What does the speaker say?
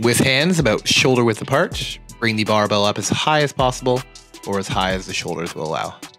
With hands about shoulder width apart, bring the barbell up as high as possible or as high as the shoulders will allow.